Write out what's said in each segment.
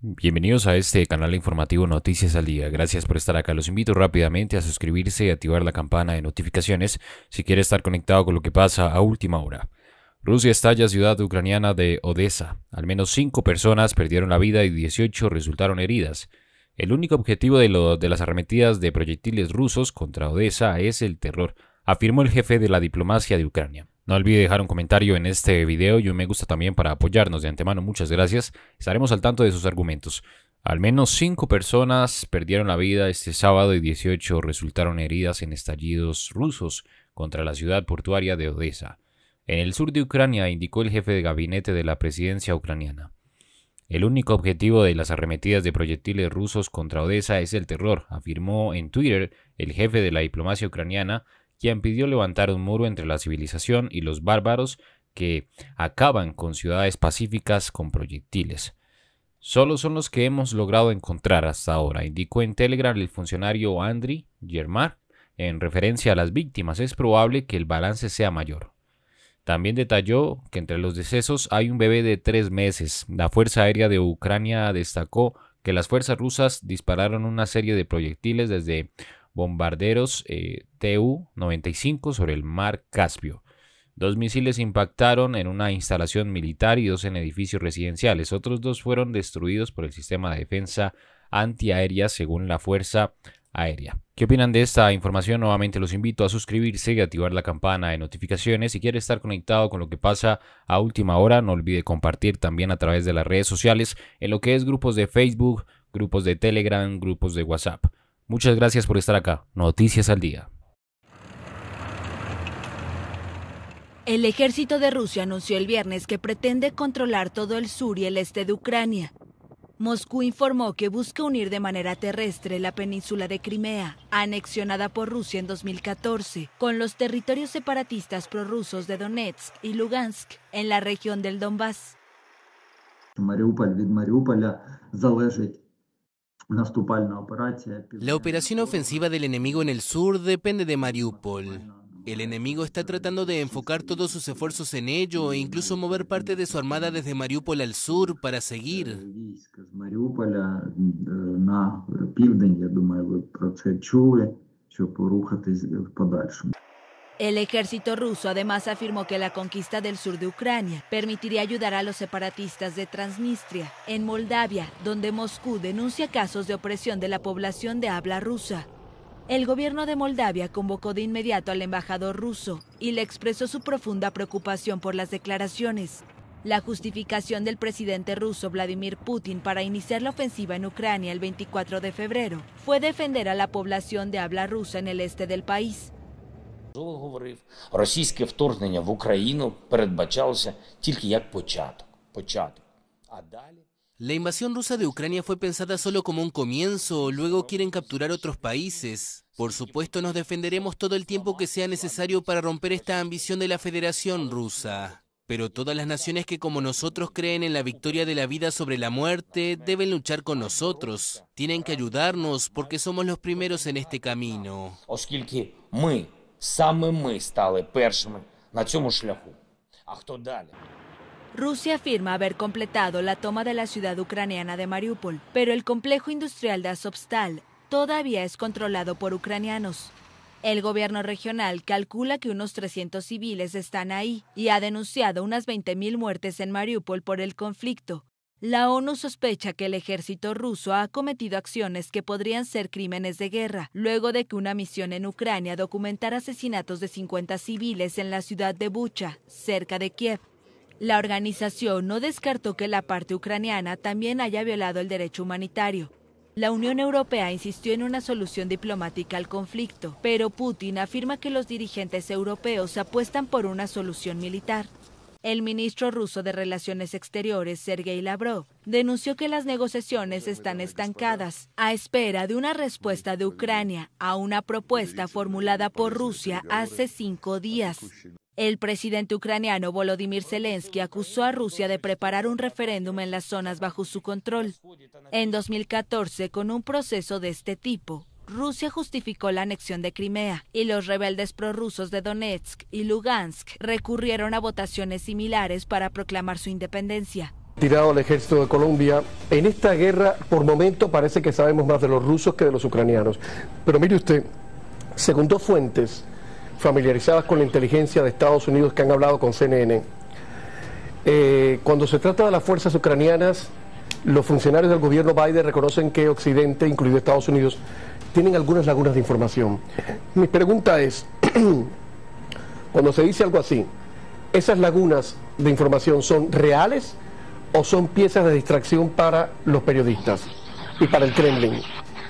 Bienvenidos a este canal informativo Noticias al Día. Gracias por estar acá. Los invito rápidamente a suscribirse y activar la campana de notificaciones si quiere estar conectado con lo que pasa a última hora. Rusia estalla ciudad ucraniana de Odessa. Al menos 5 personas perdieron la vida y 18 resultaron heridas. El único objetivo de las arremetidas de proyectiles rusos contra Odessa es el terror, afirmó el jefe de la diplomacia de Ucrania. No olvide dejar un comentario en este video y un me gusta también para apoyarnos de antemano. Muchas gracias. Estaremos al tanto de sus argumentos. Al menos 5 personas perdieron la vida este sábado y 18 resultaron heridas en estallidos rusos contra la ciudad portuaria de Odessa, en el sur de Ucrania, indicó el jefe de gabinete de la presidencia ucraniana. El único objetivo de las arremetidas de proyectiles rusos contra Odessa es el terror, afirmó en Twitter el jefe de la diplomacia ucraniana, quien pidió levantar un muro entre la civilización y los bárbaros que acaban con ciudades pacíficas con proyectiles. Solo son los que hemos logrado encontrar hasta ahora, indicó en Telegram el funcionario Andriy Yermak, en referencia a las víctimas. Es probable que el balance sea mayor. También detalló que entre los decesos hay un bebé de 3 meses. La Fuerza Aérea de Ucrania destacó que las fuerzas rusas dispararon una serie de proyectiles desde bombarderos Tu-95 sobre el mar Caspio. 2 misiles impactaron en una instalación militar y 2 en edificios residenciales. Otros 2 fueron destruidos por el sistema de defensa antiaérea, según la Fuerza Aérea. ¿Qué opinan de esta información? Nuevamente los invito a suscribirse y activar la campana de notificaciones. Si quiere estar conectado con lo que pasa a última hora, no olvide compartir también a través de las redes sociales, en lo que es grupos de Facebook, grupos de Telegram, grupos de WhatsApp. Muchas gracias por estar acá. Noticias al Día. El ejército de Rusia anunció el viernes que pretende controlar todo el sur y el este de Ucrania. Moscú informó que busca unir de manera terrestre la península de Crimea, anexionada por Rusia en 2014, con los territorios separatistas prorrusos de Donetsk y Lugansk, en la región del Donbass. La operación ofensiva del enemigo en el sur depende de Mariupol. El enemigo está tratando de enfocar todos sus esfuerzos en ello e incluso mover parte de su armada desde Mariupol al sur para seguir. El ejército ruso además afirmó que la conquista del sur de Ucrania permitiría ayudar a los separatistas de Transnistria, en Moldavia, donde Moscú denuncia casos de opresión de la población de habla rusa. El gobierno de Moldavia convocó de inmediato al embajador ruso y le expresó su profunda preocupación por las declaraciones. La justificación del presidente ruso Vladimir Putin para iniciar la ofensiva en Ucrania el 24 de febrero fue defender a la población de habla rusa en el este del país. Російське вторгнення в Україну передбачалося тільки як початок. А далі La invasión rusa de Ucrania fue pensada solo como un comienzo, luego quieren capturar otros países. Por supuesto, nos defenderemos todo el tiempo que sea necesario para romper esta ambición de la Federación Rusa. Pero todas las naciones que como nosotros creen en la victoria de la vida sobre la muerte, deben luchar con nosotros. Tienen que ayudarnos porque somos los primeros en este camino. Оскільки саме ми стали першими на цьому шляху. А хто далі? Rusia afirma haber completado la toma de la ciudad ucraniana de Mariupol, pero el complejo industrial de Azovstal todavía es controlado por ucranianos. El gobierno regional calcula que unos 300 civiles están ahí y ha denunciado unas 20.000 muertes en Mariupol por el conflicto. La ONU sospecha que el ejército ruso ha cometido acciones que podrían ser crímenes de guerra, luego de que una misión en Ucrania documentara asesinatos de 50 civiles en la ciudad de Bucha, cerca de Kiev. La organización no descartó que la parte ucraniana también haya violado el derecho humanitario. La Unión Europea insistió en una solución diplomática al conflicto, pero Putin afirma que los dirigentes europeos apuestan por una solución militar. El ministro ruso de Relaciones Exteriores, Sergei Lavrov, denunció que las negociaciones están estancadas, a espera de una respuesta de Ucrania a una propuesta formulada por Rusia hace 5 días. El presidente ucraniano Volodymyr Zelensky acusó a Rusia de preparar un referéndum en las zonas bajo su control. En 2014, con un proceso de este tipo, Rusia justificó la anexión de Crimea y los rebeldes prorrusos de Donetsk y Lugansk recurrieron a votaciones similares para proclamar su independencia. Tirado al ejército de Colombia. En esta guerra, por momento, parece que sabemos más de los rusos que de los ucranianos. Pero mire usted, según dos fuentes familiarizadas con la inteligencia de Estados Unidos que han hablado con CNN, cuando se trata de las fuerzas ucranianas, los funcionarios del gobierno Biden reconocen que Occidente, incluido Estados Unidos, tienen algunas lagunas de información. Mi pregunta es, cuando se dice algo así, ¿esas lagunas de información son reales o son piezas de distracción para los periodistas y para el Kremlin?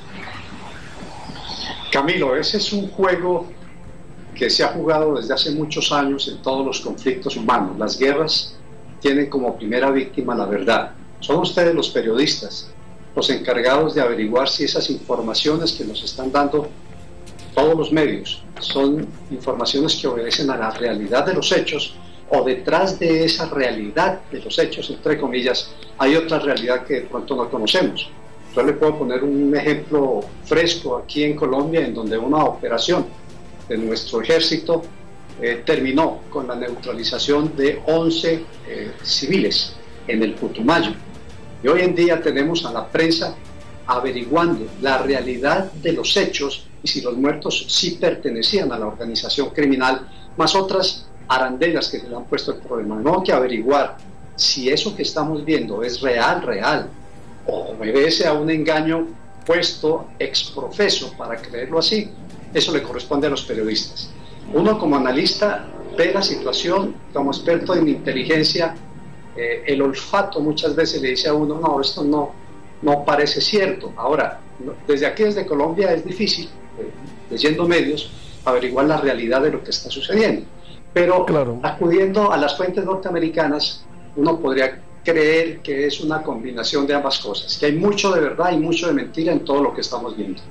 Camilo, ese es un juego que se ha jugado desde hace muchos años en todos los conflictos humanos. Las guerras tienen como primera víctima la verdad. Son ustedes los periodistas los encargados de averiguar si esas informaciones que nos están dando todos los medios son informaciones que obedecen a la realidad de los hechos, o detrás de esa realidad de los hechos, entre comillas, hay otra realidad que de pronto no conocemos. Yo le puedo poner un ejemplo fresco aquí en Colombia, en donde una operación de nuestro ejército terminó con la neutralización de 11 civiles en el Putumayo. Y hoy en día tenemos a la prensa averiguando la realidad de los hechos y si los muertos sí pertenecían a la organización criminal, más otras arandelas que se le han puesto el problema. No hay que averiguar si eso que estamos viendo es real, o obedece a un engaño puesto ex profeso para creerlo así. Eso le corresponde a los periodistas. Uno como analista ve la situación, como experto en inteligencia, el olfato muchas veces le dice a uno, no, esto no parece cierto. Ahora, desde aquí, desde Colombia, es difícil, leyendo medios, averiguar la realidad de lo que está sucediendo. Pero claro, acudiendo a las fuentes norteamericanas, uno podría creer que es una combinación de ambas cosas, que hay mucho de verdad y mucho de mentira en todo lo que estamos viendo.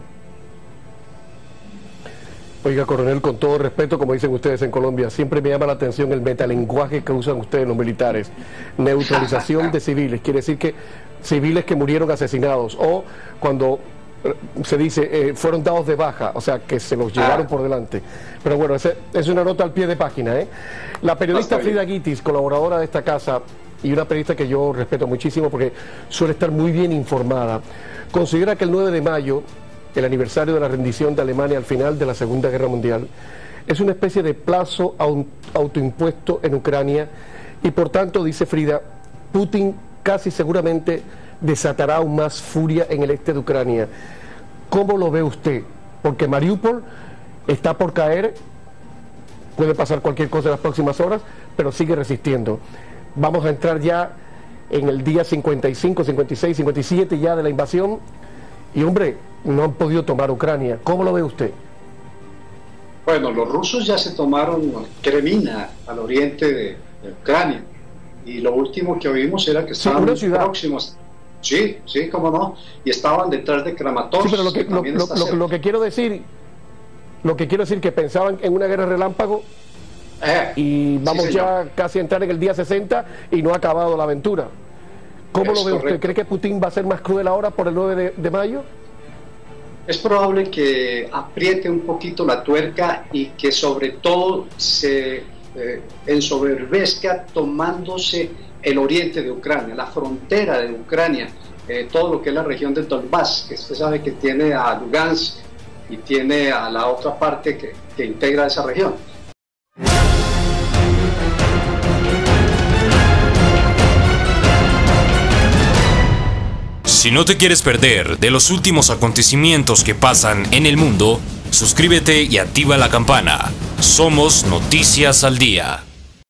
Oiga, coronel, con todo respeto, como dicen ustedes en Colombia, siempre me llama la atención el metalenguaje que usan ustedes los militares. Neutralización de civiles, quiere decir que civiles que murieron asesinados, o cuando se dice fueron dados de baja, o sea que se los llevaron por delante. Pero bueno, es una nota al pie de página, ¿eh? La periodista Frida Guitis, colaboradora de esta casa y una periodista que yo respeto muchísimo porque suele estar muy bien informada, considera que el 9 de mayo, el aniversario de la rendición de Alemania al final de la Segunda Guerra Mundial, es una especie de plazo autoimpuesto en Ucrania y por tanto, dice Frida, Putin casi seguramente desatará aún más furia en el este de Ucrania. ¿Cómo lo ve usted? Porque Mariupol está por caer, puede pasar cualquier cosa en las próximas horas, pero sigue resistiendo. Vamos a entrar ya en el día 55, 56, 57 ya de la invasión y hombre, no han podido tomar Ucrania. ¿Cómo lo ve usted? Bueno, los rusos ya se tomaron Kremina al oriente de Ucrania y lo último que oímos era que estaban próximos. Sí, cómo no, y estaban detrás de Kramatorsk. Sí, pero lo que quiero decir que pensaban en una guerra relámpago y vamos ya casi a entrar en el día 60 y no ha acabado la aventura. ¿Cómo lo ve usted? ¿Cree que Putin va a ser más cruel ahora por el 9 de mayo? Es probable que apriete un poquito la tuerca y que sobre todo se ensoberbezca tomándose el oriente de Ucrania, la frontera de Ucrania, todo lo que es la región de Donbass, que usted sabe que tiene a Lugansk y tiene a la otra parte que integra esa región. Si no te quieres perder de los últimos acontecimientos que pasan en el mundo, suscríbete y activa la campana. Somos Noticias al Día.